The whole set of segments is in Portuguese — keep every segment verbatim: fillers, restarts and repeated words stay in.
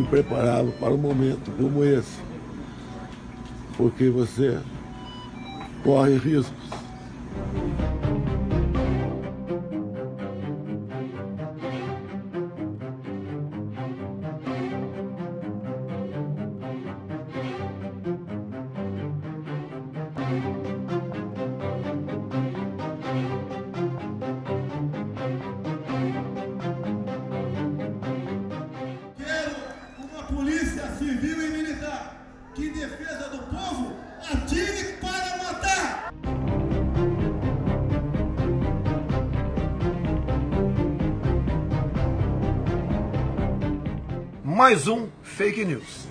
me preparava para um momento como esse, porque você corre riscos. Polícia Civil e Militar, que em defesa do povo atire para matar! Mais um fake news.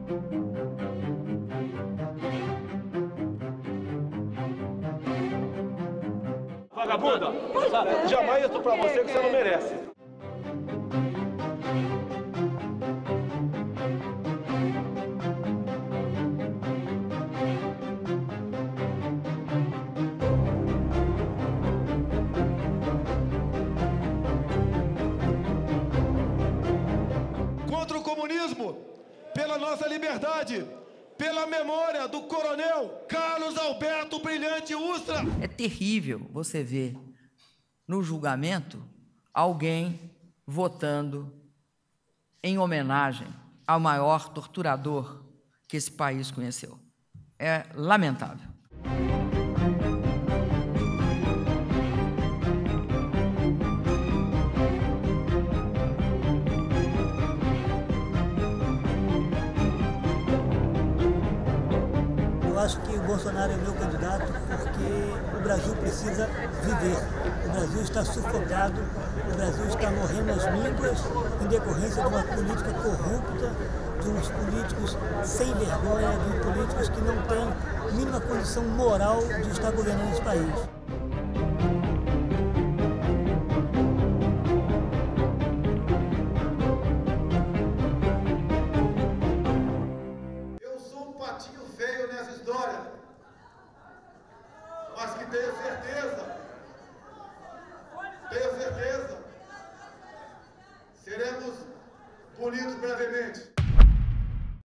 Vagabunda, jamais estou pra você que você não merece. Contra o comunismo, pela nossa liberdade, pela memória do coronel Carlos Alberto Brilhante Ustra. É terrível você ver no julgamento alguém votando em homenagem ao maior torturador que esse país conheceu. É lamentável. Eu acho que o Bolsonaro é o meu candidato porque o Brasil precisa viver. O Brasil está sufocado, o Brasil está morrendo às míngua em decorrência de uma política corrupta, de uns políticos sem vergonha, de políticos que não têm mínima condição moral de estar governando esse país. Feio nessa história, mas que tenho certeza, tenho certeza, seremos punidos brevemente.